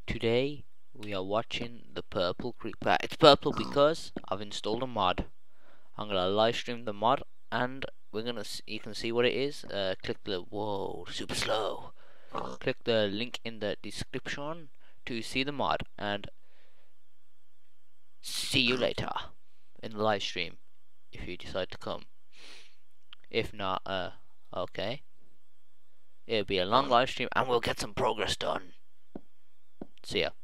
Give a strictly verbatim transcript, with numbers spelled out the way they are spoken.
Today we are watching the purple creeper. It's purple because I've installed a mod. I'm gonna live stream the mod, and we're gonna s you can see what it is. Uh, click the whoa super slow. Click the link in the description to see the mod, and see you later in the live stream if you decide to come. If not, uh, okay. It'll be a long live stream, and we'll get some progress done. See ya.